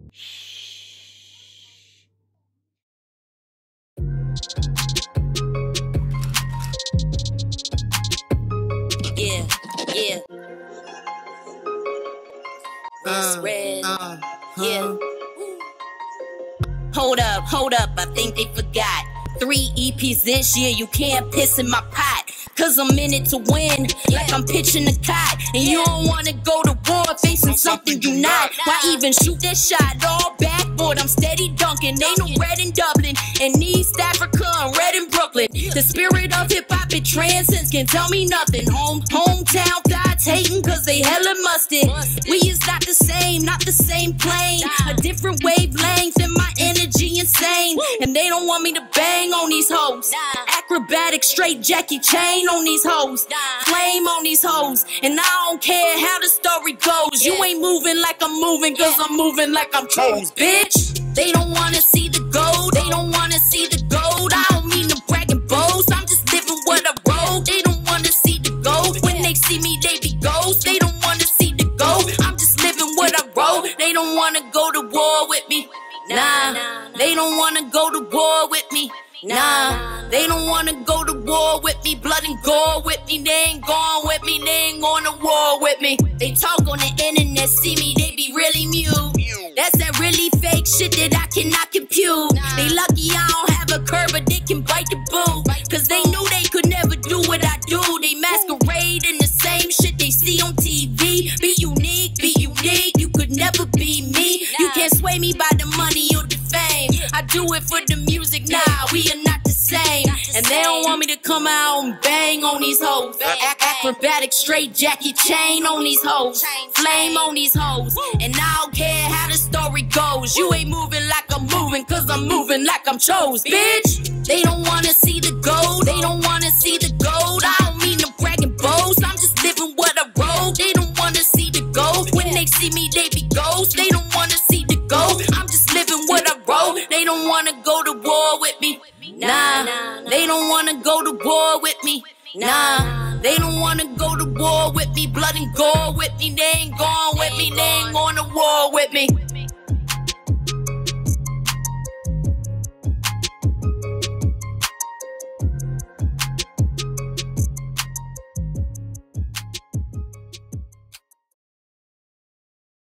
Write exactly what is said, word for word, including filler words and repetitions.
Yeah, yeah. This Uh, red. uh, Yeah. Hold up, hold up, I think they forgot. Three E Ps this year, you can't piss in my pot. Cause I'm in it to win, like I'm pitching a kite. And you don't wanna go to war facing something you not. Why even shoot that shot all backboard? I'm steady dunking, ain't no red in Dublin. In East Africa, I'm red in Brooklyn. The spirit of hip hop, it transcends, can't tell me nothing. Home, hometown gods hating cause they hella musted. We is not the same, not the same plane. A different wavelength and my energy insane. And they don't want me to bang on these hoes. Acrobatic, straight Jackie Chain on these hoes. Flame on these hoes. And I don't care how the story goes. You ain't moving like I'm moving cause I'm moving like I'm chose, bitch. They don't wanna see the gold. They don't wanna see the gold. I don't mean to brag and boast. I'm just living what I wrote. They don't wanna see the gold. When they see me, they be ghosts. They don't wanna see the gold. I'm just living what I wrote. They don't wanna go to war with me. Nah, they don't wanna go to war with me. Nah, they don't wanna go to war with me. Blood and gore with me. They ain't gone with me. They ain't going to war with me. They talk on the internet, see me, they be really mute. That's that really fake shit that I cannot compute. They lucky I don't have a curve, but they can bite the boot. Cause they knew they could never do what I do. They masquerade in the same shit they see on T V. Be unique, be unique, you could never be me. You can't sway me by the money or the fame. I do it for the music, nah, we are not the same. And they don't want me to come out and bang on these hoes. Ac acrobatic, straight Jackie Chain on these hoes. Flame on these hoes. And I don't care how the story goes. You ain't moving like I'm moving cause I'm moving like I'm chose, bitch. They don't wanna see the gold. They don't wanna see the gold. I don't mean to brag and boast. I'm just living what I wrote. They don't wanna see the gold. When they see me, they be ghosts. They don't wanna see the gold. I'm just living what I wrote. They don't wanna go to war with me. Nah, they don't wanna go to war with me. Nah, they don't wanna go to war with me. Blood and gore with me. They ain't gone with me. They ain't going to war with me.